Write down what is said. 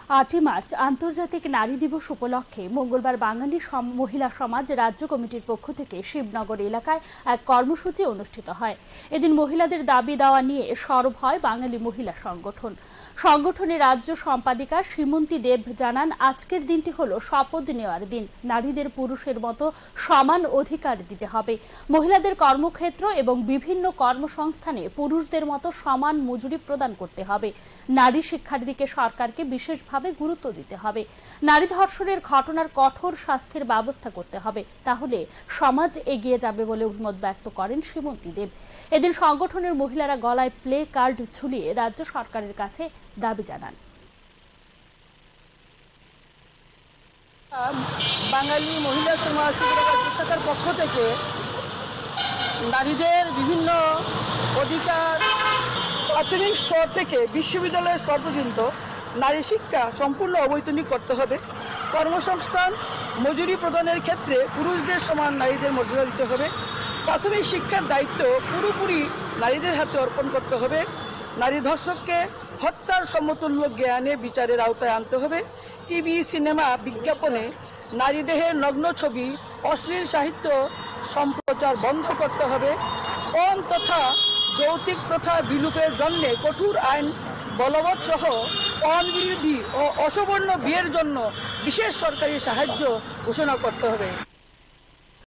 8ই March আন্তর্জাতিক নারী দিবস উপলক্ষে মঙ্গলবার বাঙালি মহিলা সমাজ রাজ্য কমিটির পক্ষ থেকে শিবনগর এলাকায় এক কর্মসূচি অনুষ্ঠিত হয়। এদিন মহিলাদের দাবি দাওয়া নিয়ে সরব হয় বাঙালি মহিলা সংগঠন। সংগঠনের রাজ্য সম্পাদিকা সীমন্তী দেব জানান, আজকের দিনটি হলো শপথ নেওয়ার দিন। নারীদের পুরুষের মতো সমান অধিকার দিতে হবে। মহিলাদের কর্মক্ষেত্র এবং বিভিন্ন কর্মসংস্থানে পুরুষদের মতো সমান মজুরি প্রদান করতে হবে। নারী শিক্ষার দিকে সরকারকে বিশেষভাবে গুরুত্ব দিতে হবে। নারী ধর্ষণের ঘটনার কঠোর শাস্তির ব্যবস্থা করতে হবে, তাহলে সমাজ এগিয়ে যাবে বলে অভিমত ব্যক্ত করেন সীমন্তী দেব। এদিন সংগঠনের মহিলারা গলায় প্লে কার্ড ঝুলিয়ে রাজ্য সরকারের কাছে দাবি জানান। বাঙালি মহিলা সমাজ রাজ্য সরকার পক্ষ থেকে নারীদের বিভিন্ন অধিকার প্রাথমিক স্তর থেকে বিশ্ববিদ্যালয়ের স্তর পর্যন্ত নারী শিক্ষা সম্পূর্ণ অবৈতনিক করতে হবে। কর্মসংস্থান মজুরি প্রদানের ক্ষেত্রে পুরুষদের সমান নারীদের মর্যাদা দিতে হবে। প্রাথমিক শিক্ষার দায়িত্ব পুরোপুরি নারীদের হাতে অর্পণ করতে হবে। নারী ধর্ষককে হত্যার সমতুল্য জ্ঞানে বিচারের আওতায় আনতে হবে। টিভি, সিনেমা, বিজ্ঞাপনে নারী দেহের নগ্ন ছবি, অশ্লীল সাহিত্য সম্প্রচার বন্ধ করতে হবে। পণ তথা যৌতুক প্রথা বিলোপের জন্য কঠোর আইন বলবৎ সহ পণ বিরোধী ও অসবর্ণ বিয়ের জন্য বিশেষ সরকারি সাহায্য ঘোষণা করতে হবে।